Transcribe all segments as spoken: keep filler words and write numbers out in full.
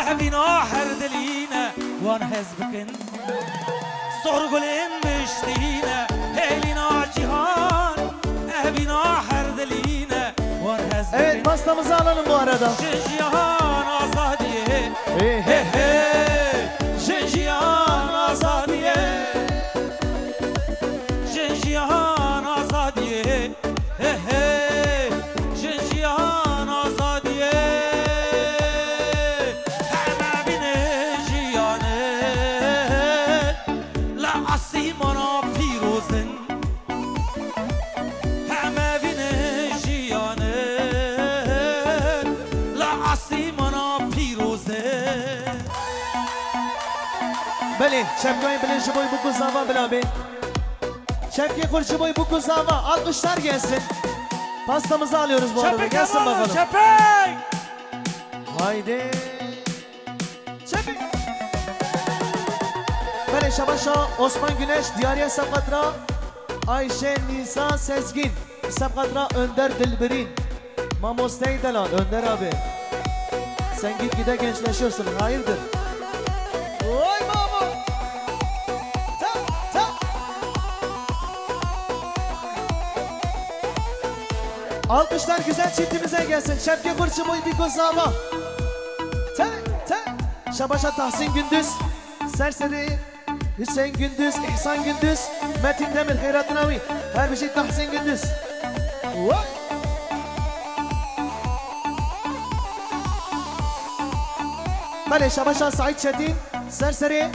هبينا حردلينا وان حزبكن صورقلين بشتينا هيلينا جيهان هبينا حردلينا وان حزبكن. Evet, pastamızı alalım bu arada. Cihan azadiye Hey hey hey Cihan azadiye Cihan azadiye hey hey Cihan azadiye Hema bine cihanı La asimana pirozun Hema bine cihanı La asimana pirozun. Beli, şapkayı bilin şu boy bu kuzava bilabi. Şapkayı kur şu boy bu kuzava. Alkışlar gelsin. Pastamızı alıyoruz bu arada. Gelsin bakalım. Şepek! Haydi. Şapik. Beli Şabaşa, Osman Güneş, Diyariye Sapkatra, Ayşe Nisa Sezgin, Sapkatra Önder Dilbirin, Mamostey Delal, Önder abi. Sen git gide gençleşiyorsun. Hayırdır? Oy baba. Ta ta. Alkışlar güzel çiftimize gelsin. Şevki Kurçu boy bir kozlama. Ta ta. Şabaşa Tahsin Gündüz, Serseri Hüseyin Gündüz, İhsan Gündüz, Metin Demir, Hayrat Navi. Her bir şey Tahsin Gündüz. Oy. Bale Şabaşa Said Çetin, Serseri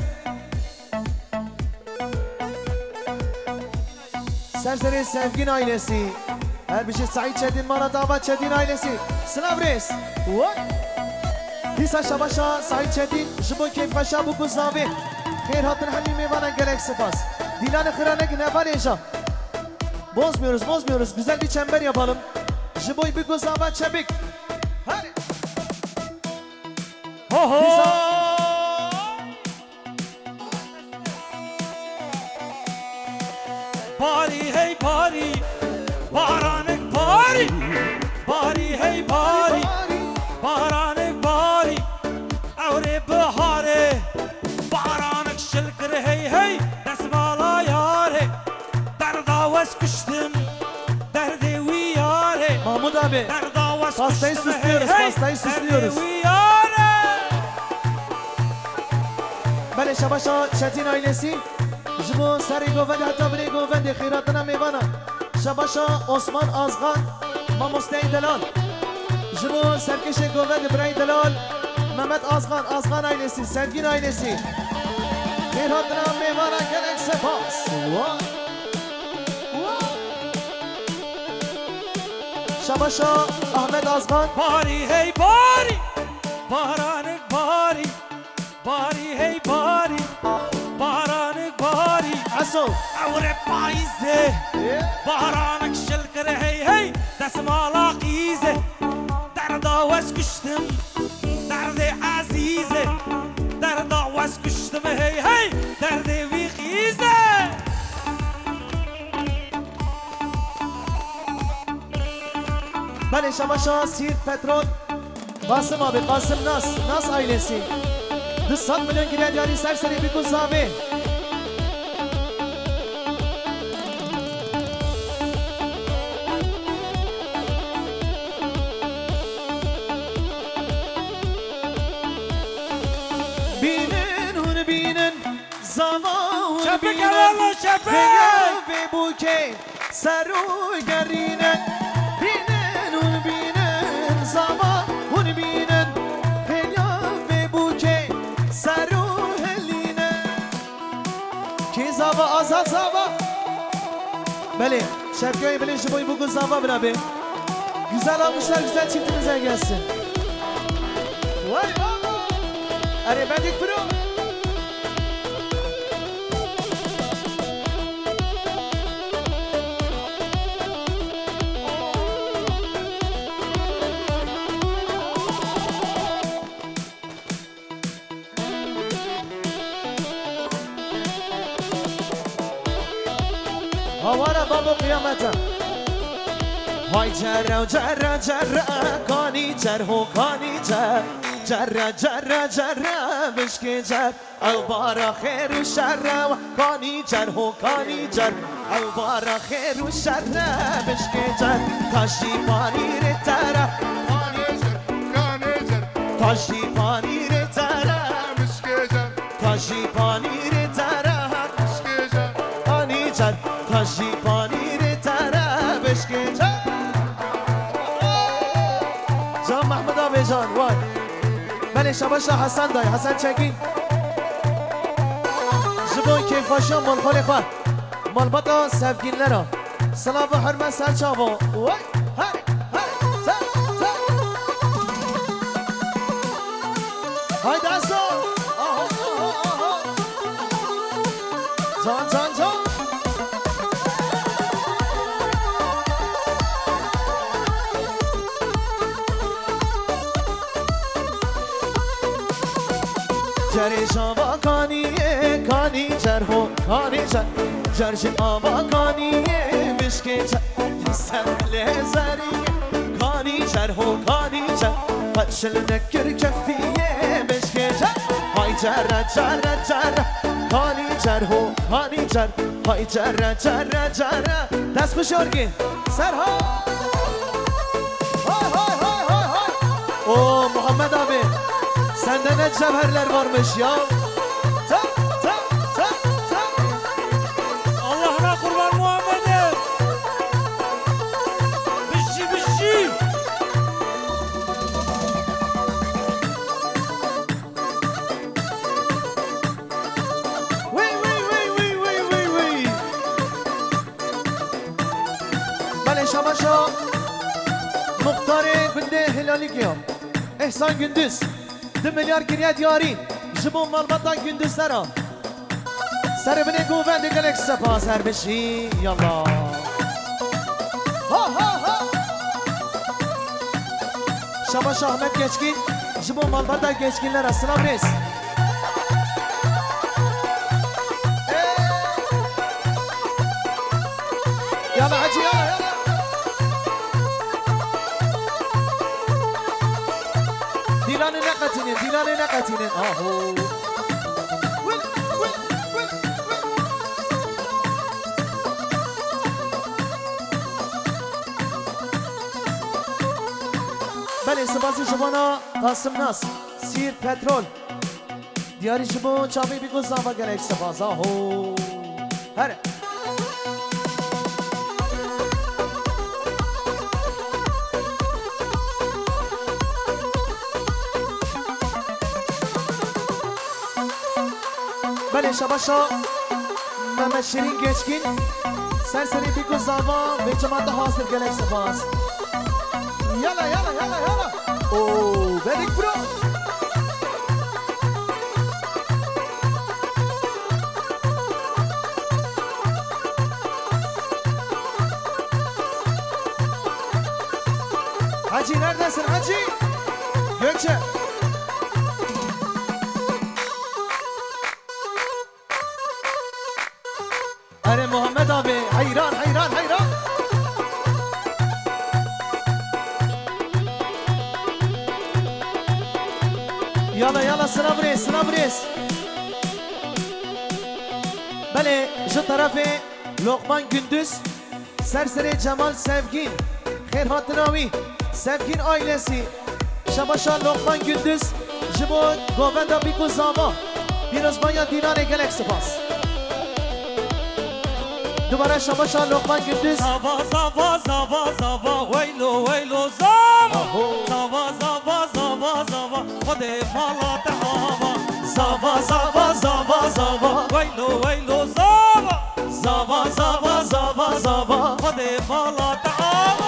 Serseri Sevgin ailesi, her bir şey Said Çetin, Marat Abad Çetin ailesi. Sınav reis. What? Hisa Şabaşa Said Çetin, Jibo Keyf Kaşa bu kuzavi. Khair hatın hammi meyvana gerek sıfas. Dilanı kıranek ne var yaşa. Bozmuyoruz, bozmuyoruz. Güzel bir çember yapalım. Jibo'yu bir kuzava çebik. Hadi. Ho ho! Bari hey bari, baranek bari, bari hey bari, baranek bari, avre bahare, baranek şılkır hey hey, desmala yare, derdaves kuştum, derde viyare. Mahmut abi, pastayı süslüyoruz, pastayı süslüyoruz. Bale Şabaşa Çetin ailesi, Jibo Sari Govendi hatta bile Govendi Khiratına meyvana. Şabaşa Osman Azgan, Mamostey Delal. Jibo Serkeşe Govendi Bray Delal, Mehmet Azgan, Azgan ailesi, Sevgin ailesi. Khiratına meyvana gerekse pas. Şabaşa Ahmet Azgan. Bari hey bari, baranek bari. Bari hey bari, baranek bari. Aso. Avre paize, baranek şılkır hey hey, desmala qize. Derdaves kuştum, derde azize. Derdaves kuştum hey hey, derde vi qize. Bale Şabaşa Siirt Petrol, Kasım abi, Kasım Nas, Nas ailesi. Dışsat milyon giren yani Serseri bir kuzavi. Binin hun binin zava hun Çepek binin alalım çepek. ve buke saru gerinen. Binin hun binin zava hun binin ve buke saru heline. Ki zava azat zava. Bale şapkayı bilin şu boy bugün zava birabi. Güzel almışlar, güzel çiftimize gelsin. Vay baba. Are bendik bro. Havara baba kıyamete. Vay cerre cerre cerre kani cerho kani cer. جرة جرة جرة بشكي جر البارا خير وشر كاني جر هو كاني جر البارا خير وشر بشكي جر تاشي باني رتارة كاني جر كاني جر تاشي باني رتارة بشكي جر تاشي باني رتارة بشكي جر كاني جر تاشي باني رتارة بشكي جر جان محمد آبی جان وای بله شباشا حسن دای حسن چکین جبون کیف باشان مال خالی خواه مال بطا سفگین لرا سلام و حرمت سر چاوا وای هر هر تا تا های دستا آها آها آها جان جان جان جری شما کانیه کانی جر هو کانی جر جرش آوا کانیه بشکه جر سمل زریه کانی جر هو کانی جر پشل نکر کفیه بشکه جر های جر جر جر کانی جر هو کانی جر های جر جر جر دست بشورگین سرها های های های های های او محمد آبی sende ne cevherler varmış ya. Ta ta ta ta. Allah'ına kurban Muhammed'e. Bişi bişi. Vay vay vay vay vay vay vay. Bale şabaşa Muhtar-ı Günde Helalik ya. Ehsan Gündüz. دو میلیار گریه دیاری جبون مالباتا گندوزلرا سر بینه گوبند گلک سپا سر بشی یالا ها ها ها شباش احمد geçkin جبون مالباتا geçkinlere سلام رئیس يلا حجي يلا يلا دیلان نقطینین دیلان نقطینین آهو بله سپاسی شما قاسم ناس سیر پترول دیاری شما چاوی بگو زاوا گلک سپاس آهو هره بله شباشا محمد شیرین geçkin سرسری بیگو زاوا و جماعت حاصل گلک سپاس یالا یالا یالا یالا اوه بدیک برو حاجی neredesin حاجی Gökçe Are Muhammed abi hayran hayran hayran Yala yala sınav reis sınav reis Bale şu tarafı Lokman Gündüz Serseri Cemal Sevgin Khairhatnavi Sevgin ailesi Şabaşa Lokman Gündüz Jibo Govenda Biku Zama Pirozmanya Dinane Gelek Spas دوباره شباشا لقمان گردیز زاوا زاوا زاوا زاوا ویلو ویلو زاوا زاوا زاوا زاوا زاوا خود مالا تهاوا زاوا زاوا زاوا زاوا ویلو ویلو زاوا زاوا زاوا زاوا زاوا خود مالا تهاوا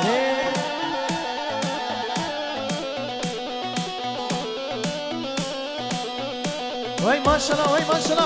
وای ماشالله وای ماشالله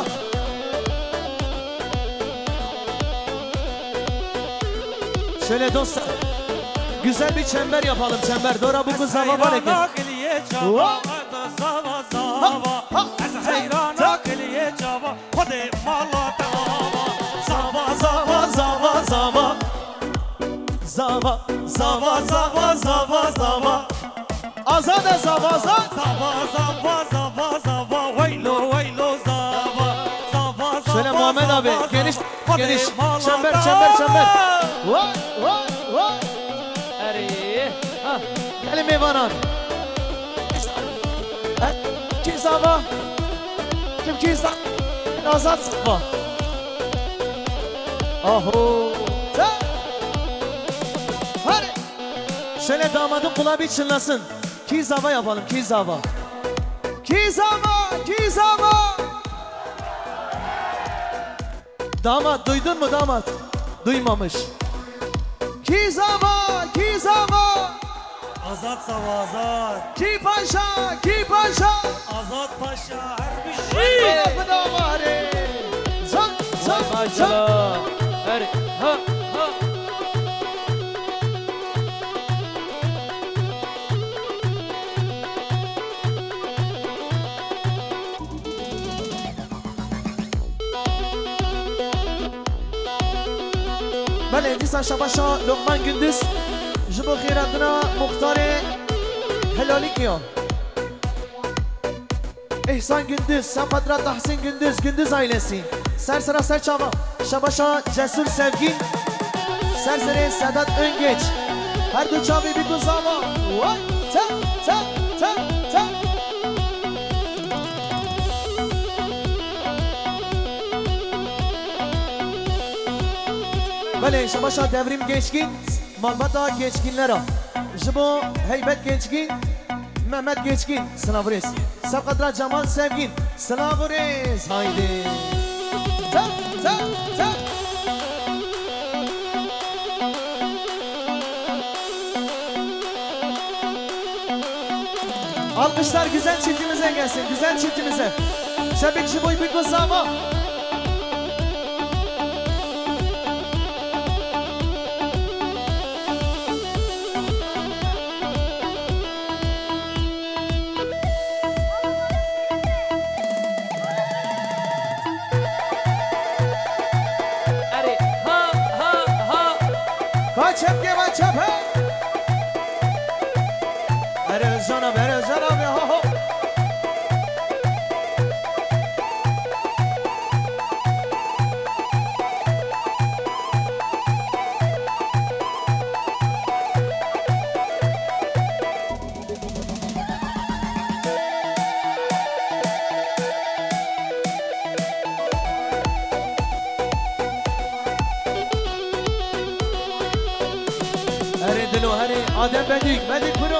Şöyle dostlar, güzel bir çember yapalım çember. Dora bu kız zava var ekin. Zava zava az hayrana kiliye çava hadi mala tava zava zava zava zava Zava, zava zava zava zava azad ده زاوا زا زاوا زاوا زاوا زاوا ویلو ویلو زاوا زاوا زاوا شöyle Muhammed abi geniş geniş çember çember çember vay vay vay اری ها gelin meyvanan ki zava kim ki zava azat zava aho za hadi şöyle damadın kulağı bir çınlasın ki zava yapalım ki zava ki zava ki zava damat duydun mu damat duymamış ki zava ki zava Azat Zava Azat ki paşa ki paşa Azat Paşa her bir şey Kapı damarı zan zan وای zan ماشاءالله اری ها ها بله دیسان شباشا لقمان gündüz جبو خیر adına muhtarı helali kiyon İhsan Gündüz, Sempatra Tahsin Gündüz, Gündüz ailesi Sersera Serçava, Şabaşa Cesur Sevgin Serseri Sedat Öngeç Her du çavi bir kuzama Vay, ta, ta, ta, ta Bale Şabaşa Devrim Geçkin Malbata Geçkinlere Jibo Heybet Geçkin Mehmet Geçkin Sınavriz Sabkadra Cemal Sevgin Sınavriz Haydi Ta ta ta Alkışlar güzel çiftimize gelsin güzel çiftimize Şebik Jibo'y bir kuzama اری ها ها ها Kaçıp ki kaçıp he Erez canım erez canım ya ho ho Heri dilo heri Adem Bedik Bedik Pro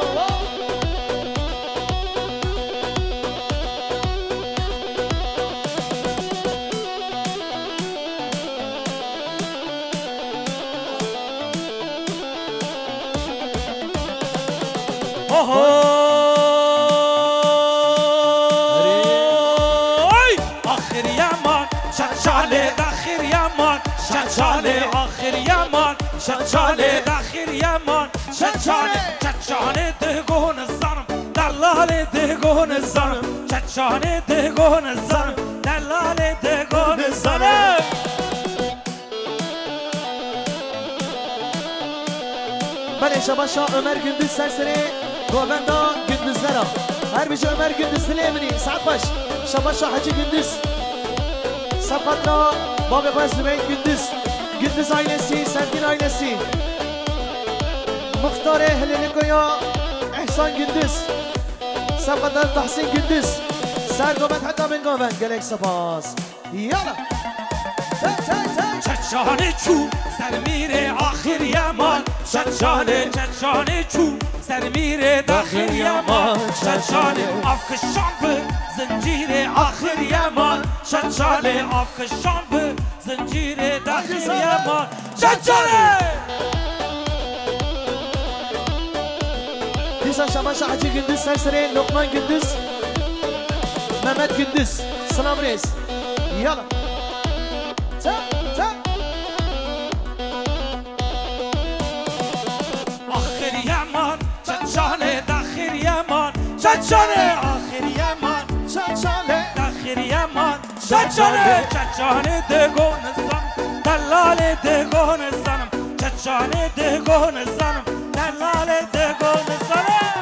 Oho Ay Ahir Yaman Şaçale Dahir Yaman Şaçale Ahir Yaman Şaçale Dahir Yaman Şaçale Şaçale Dıgın zanım Dallale Dıgın zanım Şaçale Dıgın zanım Dallale Dıgın zanım Bale Şabaşa Ömer Gündüz Serseri Govenda Gündüzlere Her bici Ömer Gündüz Dilemini Saat baş Şabaşa Hacı Gündüz Sapatra Baba Baz Zübeyir Gündüz Gündüz ailesi Sevgin ailesi Muhtar Ehlini Koya İhsan Gündüz Sapatra Tahsin Gündüz Ser Govend hatta ben Govend Gelek Sapas Yala Sen sen sen Çeçane çu sermire ahir yaman Çeçane çeçane çu sermire dahir yaman Çeçane afkışan bu zincire ahir yaman Çeçane afkışan bu zincire dahir yaman Çeçane Disa Şabaşa Hacı Gündüz Serseri Lokman Gündüz Mehmet Gündüz Sınav Reis Yala Ta ta ahir yaman Çeçane dahir yaman Çeçane ahir yaman Çaçale داخل يمان شجره چچانه دگون زنم دلال دگون زنم چچانه دگون زنم دلال دگون زنم